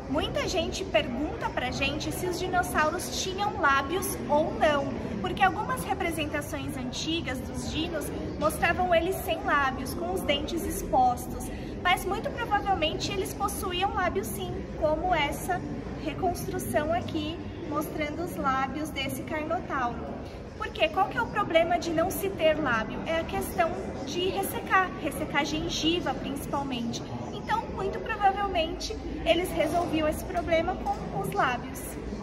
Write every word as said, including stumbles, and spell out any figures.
Muita gente pergunta pra gente se os dinossauros tinham lábios ou não, porque algumas representações antigas dos dinos mostravam eles sem lábios, com os dentes expostos, mas muito provavelmente eles possuíam lábios sim, como essa reconstrução aqui, mostrando os lábios desse Carnotauro. Por quê? Qual que é o problema de não se ter lábio? É a questão de ressecar, ressecar a gengiva principalmente. Então, muito provavelmente, eles resolviam esse problema com os lábios.